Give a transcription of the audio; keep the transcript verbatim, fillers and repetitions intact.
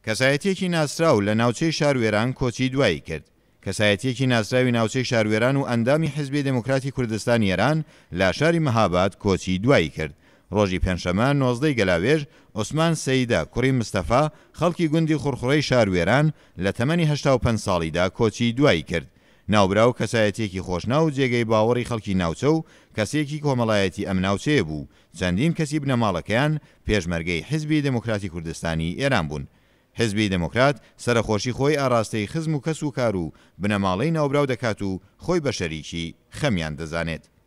کەسایەتیەکی ناسراو لە ناوچەی شاروێران کۆچی دوایی کرد. کەسایەتیەکی ناسراوی ناوچەی شاروێران و ئەندامی حیزبی دموکراتی کوردستان ئێران لە شاری مەهاباد کۆچی دوایی کرد. ڕۆژی پێنجشەمە نۆزدەی گەلاوێژ عوسمان سەیدە کوڕی مستەفا خەڵکی گوندی خوڕخوڕەی شاروێران لە تەمەنی هەشتا و پێنج ساڵیدا کۆچی دوایی کرد. ناوبراو کەسایەتیەکی خۆشنا و جێگەی باوەڕی خەڵکی ناوچە و کەسێکی کۆمەڵایەتی ئەم ناوچەیە بوو. چەندین کەسی بنەماڵەکەیان پێشمەرگەی حیزبی دموکراتی کوردستانی ئێران بوون. حیزبی دموکرات سەرخۆشی خۆی ئاراستەی خزم و کەس و کار و بنەماڵەی ناوبراو دەکات و خۆی بە شەریکی خەمیان دەزانێت.